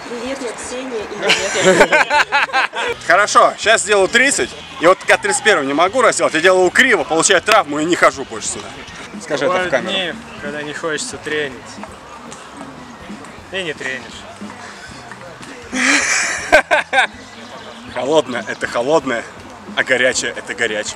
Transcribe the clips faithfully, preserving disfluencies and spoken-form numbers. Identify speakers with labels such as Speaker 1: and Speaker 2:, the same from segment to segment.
Speaker 1: Привет, я Ксения и нет.
Speaker 2: Хорошо, сейчас сделаю тридцать, и вот как тридцать первый не могу разделать, я делаю криво, получаю травму и не хожу больше сюда. Скажи это в камеру.
Speaker 3: Дни, когда не хочется тренить. И не тренишь.
Speaker 2: Холодное это холодное, а горячее это горячее.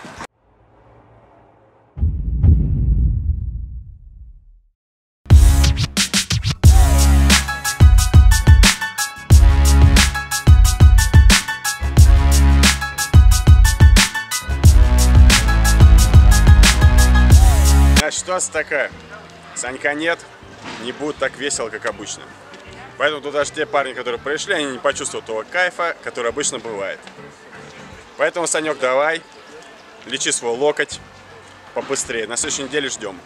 Speaker 2: Ситуация такая, Санька нет, не будет так весело, как обычно. Поэтому тут даже те парни, которые пришли, они не почувствуют того кайфа, который обычно бывает. Поэтому, Санек, давай, лечи свой локоть побыстрее. На следующей неделе ждем.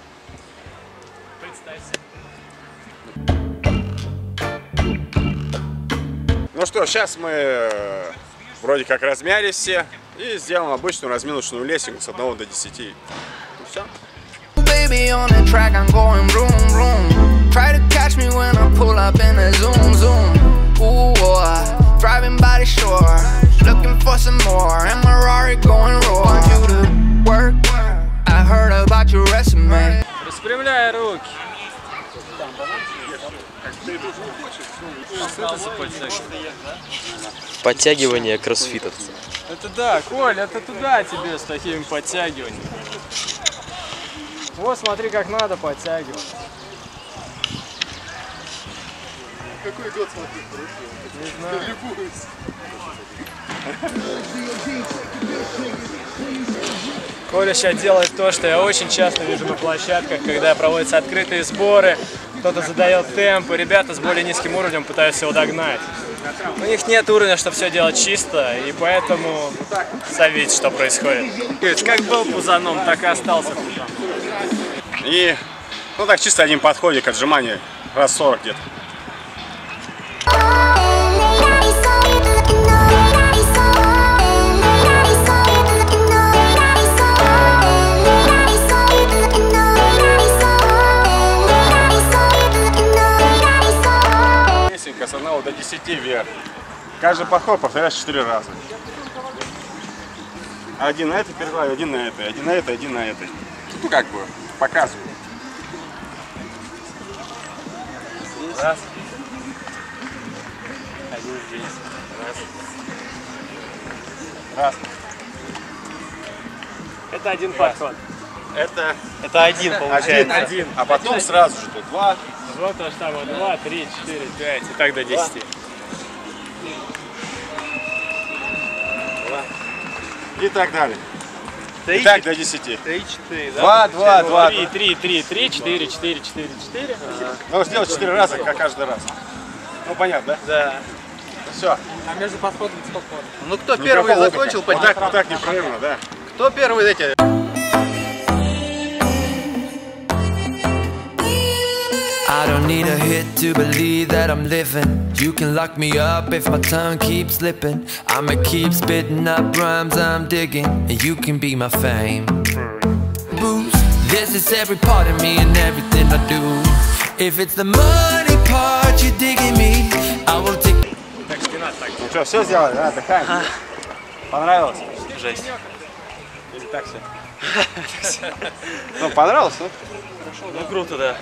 Speaker 2: Ну что, сейчас мы вроде как размялись все и сделаем обычную разминочную лесенку с одного до десяти. И все.
Speaker 4: Baby on the track, I'm going vroom vroom. Try to catch me when I pull up in a zoom zoom. Ooh, boy, driving by the shore, looking for some more. And my Rari going roar. Want you to work? I heard about your resume.
Speaker 3: Распрямляй руки.
Speaker 5: Подтягивание кроссфитовца.
Speaker 3: Это да, Коль, это туда тебе с такими подтягиваниями. Вот смотри, как надо подтягивать.
Speaker 2: Какой год смотри,
Speaker 3: Не знаю. Коля сейчас делает то, что я очень часто вижу на площадках, когда проводятся открытые сборы, кто-то задает темп, и ребята с более низким уровнем пытаются его догнать. У них нет уровня, чтобы все делать чисто, и поэтому сами видите, что происходит. Как был пузаном, так и остался пузаном.
Speaker 2: И, ну так, чисто один подходик, отжимание раз сорок где-то. Лесенка с одного до десяти вверх. Каждый подход повторяется четыре раза. Один на этой перекладе, один на этой, один на этой, один на этой. Ну как бы, показываю.
Speaker 3: Раз. Один здесь. Раз.
Speaker 2: Раз.
Speaker 3: Это один подход.
Speaker 2: Это,
Speaker 5: Это один получается.
Speaker 2: один,
Speaker 3: Один.
Speaker 2: А потом сразу же тут два.
Speaker 3: Вот то же самое. Два, три, четыре, пять. И так до десяти.
Speaker 2: И так далее.
Speaker 5: Три,
Speaker 2: И так до десяти.
Speaker 5: три, четыре, да?
Speaker 2: Два, два, два.
Speaker 3: Три, три, три, три, четыре, четыре, четыре, четыре.
Speaker 2: Ну, сделать четыре раза, как каждый раз. Ну, понятно, да?
Speaker 5: Да.
Speaker 2: Все.
Speaker 3: А между подходами сколько?
Speaker 5: Ну кто первый закончил
Speaker 2: Вот так, вот так неправильно, да?
Speaker 5: Кто первый эти?
Speaker 4: I don't need a hit to believe that I'm living. You can lock me up if my tongue keeps slipping. I'ma keep spitting up rhymes I'm digging, and you can be my fame. Boost. This is every part of me and everything I do. If it's the money part you're digging me, I will take.
Speaker 2: Ну что, все сделали, да? Отдыхаем. Понравилось?
Speaker 5: Жесть.
Speaker 2: Или так все? Ну, понравилось, ну?
Speaker 5: Ну круто, да.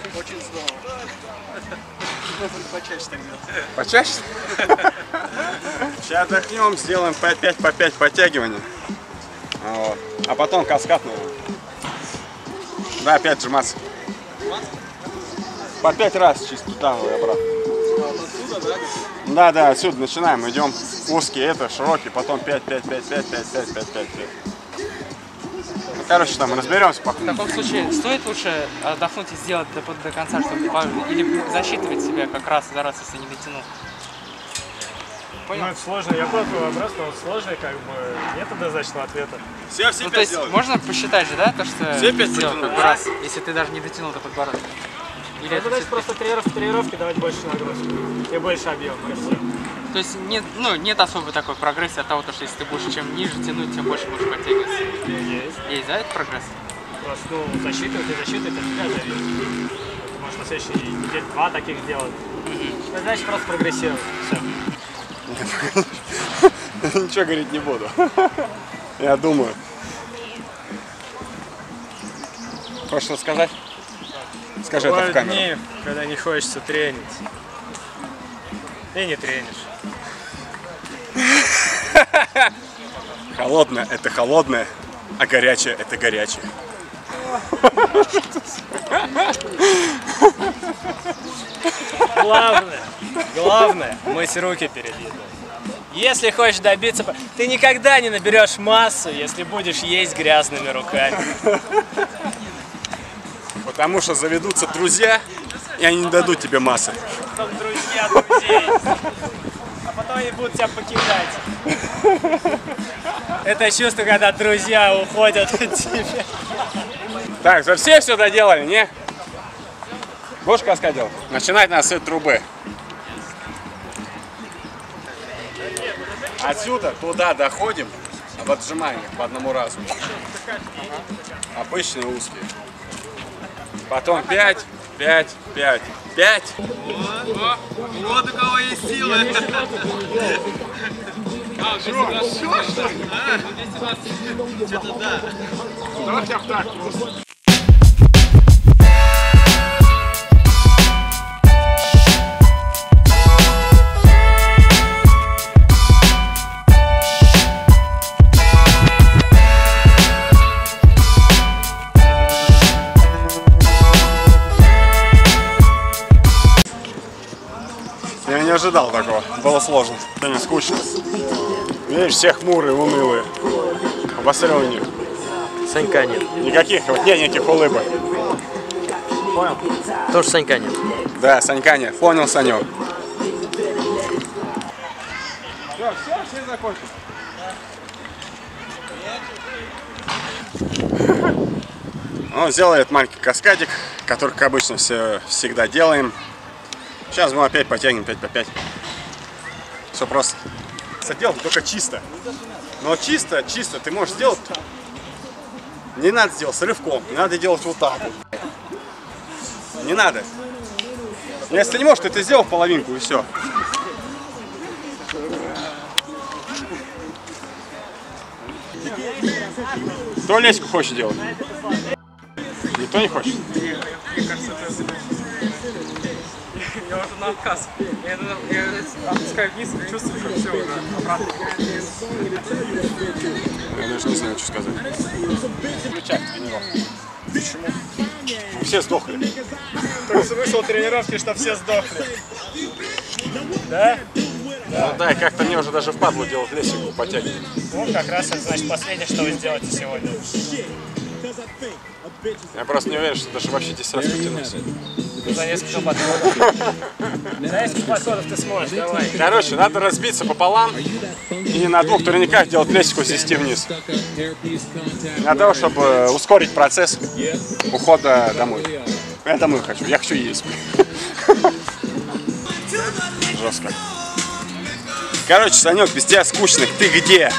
Speaker 2: Почаще так делать. Почаще? Сейчас отдохнем, сделаем по пять по пять подтягиваний. Вот. А потом каскад новый. Да, опять сжиматься. По пять раз чисто туда и обратно. Да, да, отсюда начинаем, идем узкий, это широкий, потом пять, пять, пять, пять, пять, пять, пять, пять, пять. Ну, короче, там разберемся пока.
Speaker 6: В таком случае стоит лучше отдохнуть и сделать до, до конца, чтобы или засчитывать себя как раз за раз, если не дотянул.
Speaker 3: Понял? Ну это сложно, я понял твой вопрос, но он сложный, как бы нет однозначного ответа.
Speaker 2: Все, все
Speaker 6: Ну,
Speaker 2: пять
Speaker 6: то есть
Speaker 2: сделали.
Speaker 6: можно посчитать же, да, то, что
Speaker 2: Все пять
Speaker 6: сделал
Speaker 2: потянул.
Speaker 6: как бы раз, если ты даже не дотянул до подбородка. Или
Speaker 3: Ну,
Speaker 6: это
Speaker 3: значит,
Speaker 6: все-таки-
Speaker 3: просто тренировки, тренировки давать больше нагрузки и больше объема.
Speaker 6: То есть нет, ну, нет особой такой прогрессии от того, что если ты будешь чем ниже тянуть, тем больше будешь подтягиваться.
Speaker 3: Есть.
Speaker 6: Есть, да, это прогресс?
Speaker 3: Просто, ну, засчитывать и засчитывать от тебя зависит. Ты можешь на следующей неделе два таких сделать, Ну, значит, просто прогрессировать. Все.
Speaker 2: Ничего говорить не буду. Я думаю. Хочешь что сказать? Скажи это в
Speaker 3: Бывают
Speaker 2: камеру.
Speaker 3: дни, когда не хочется тренить. И не тренишь.
Speaker 2: Холодное – это холодное, а горячее – это горячее.
Speaker 3: Главное, главное, мыть руки перед едой. Если хочешь добиться... Ты никогда не наберешь массу, если будешь есть грязными руками.
Speaker 2: Потому что заведутся друзья, и они не дадут тебе массы.
Speaker 3: Потом друзья друзей. А потом они будут тебя покидать. Это чувство, когда друзья уходят от тебя.
Speaker 2: Так, за все все доделали, не? Будешь каскад делать? Начинать надо с этой трубы. Отсюда туда доходим в отжиманиях по одному разу. Обычные узкие. Потом пять, пять, пять, пять.
Speaker 5: Вот у кого есть силы.
Speaker 2: Я не ожидал такого. Было сложно. Не скучно. Видишь, все хмурые, унылые. Посмотри у них.
Speaker 7: Санька нет.
Speaker 2: Никаких, вот нет никаких улыбок. Понял?
Speaker 7: Тоже Санька нет.
Speaker 2: Да, Санька нет. Понял, Санек. Все, все, все закончили. Ну, сделали этот маленький каскадик, который, как обычно, все всегда делаем. Сейчас мы опять потянем пять по пять. Все просто. Делать только чисто. Но чисто, чисто ты можешь сделать. Не надо сделать с рывком. Не надо делать вот так вот. Не надо. Если не можешь, ты это сделал в половинку и все. Кто леску хочет делать? Никто не хочет?
Speaker 6: Я уже на отказ. Я, я опускаю вниз и чувствую, что все уже обратно.
Speaker 2: Я даже не знаю, что сказать. Включай тренировку. Почему? Все сдохли.
Speaker 3: Так смысл тренировки, что все сдохли. Да?
Speaker 2: Ну да, и как-то мне уже даже впадло делать лесенку подтягивать.
Speaker 3: Вот как раз это значит последнее, что вы сделаете сегодня.
Speaker 2: Я просто не уверен, что даже вообще десять раз потянусь.
Speaker 3: За несколько подходов. За несколько подходов ты сможешь, давай.
Speaker 2: Короче, надо разбиться пополам и на двух турниках делать лесенку с десяти вниз. Для того, чтобы ускорить процесс ухода домой. Я домой хочу, я хочу есть. Жестко. Короче, Санек, без тебя скучно. Ты где?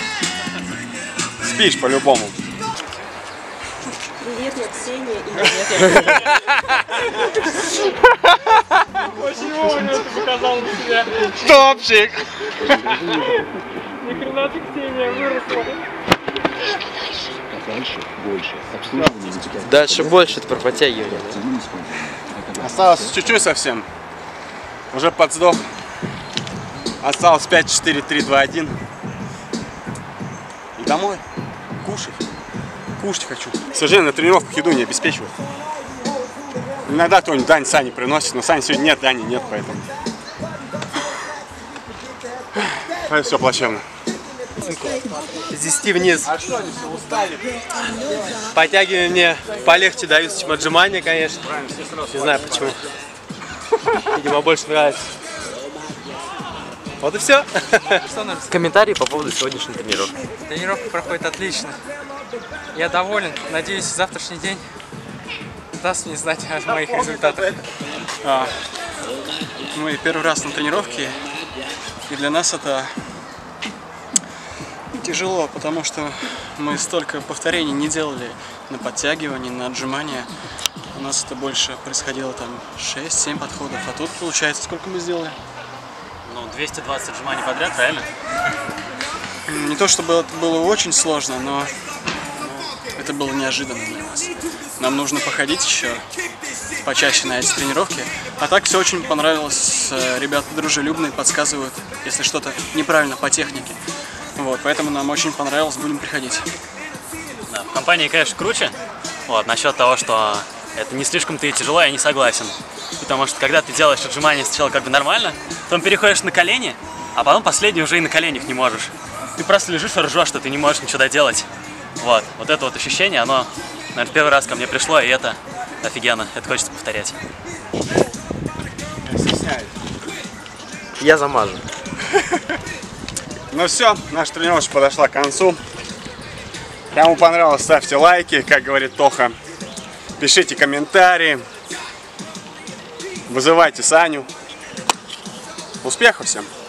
Speaker 2: Спишь по-любому.
Speaker 1: Привет, я Ксения, и нет, я
Speaker 3: Очень вовремя ты показал на себя.
Speaker 2: Топчик!
Speaker 3: Ни хрена ты, Ксения, выросла.
Speaker 7: Дальше больше это про подтягивание.
Speaker 2: Осталось чуть-чуть совсем. Уже подсдох. Осталось пять, четыре, три, два, один. И домой. Кушать. Кушать хочу. К сожалению, на тренировках еду не обеспечивают. Иногда кто-нибудь Дань Сани приносит, но Сани сегодня нет, Дани нет, поэтому. Это все плачевно.
Speaker 7: С десяти вниз.
Speaker 2: А что они все устали?
Speaker 7: Подтягивания мне полегче даются, чем отжимания, конечно. Не знаю почему. Видимо, больше нравится. Вот и все.
Speaker 6: Что нужно?
Speaker 7: Комментарии по поводу сегодняшней тренировки.
Speaker 6: Тренировка проходит отлично. Я доволен. Надеюсь, завтрашний день даст мне знать о моих результатах.
Speaker 8: А, мы первый раз на тренировке, и для нас это тяжело, потому что мы столько повторений не делали на подтягивание, на отжимания. У нас это больше происходило там шесть-семь подходов, а тут получается сколько мы сделали?
Speaker 9: Ну, двести двадцать отжиманий подряд, правильно?
Speaker 8: Не то чтобы это было очень сложно, но это было неожиданно для нас. Нам нужно походить еще почаще на эти тренировки. А так все очень понравилось. Ребята дружелюбные, подсказывают, если что-то неправильно по технике. Вот, поэтому нам очень понравилось, будем приходить.
Speaker 9: Да, в компании, конечно, круче. Вот, насчет того, что это не слишком-то и тяжело, я не согласен. Потому что когда ты делаешь отжимания сначала как бы нормально, потом переходишь на колени, а потом последний уже и на коленях не можешь. Ты просто лежишь и ржешь, что ты не можешь ничего доделать. Вот, вот это вот ощущение, оно, наверное, первый раз ко мне пришло, и это офигенно, это хочется повторять.
Speaker 7: Я замажу.
Speaker 2: Ну все, наша тренировочка подошла к концу. Кому понравилось, ставьте лайки, как говорит Тоха. Пишите комментарии. Вызывайте Саню. Успехов всем!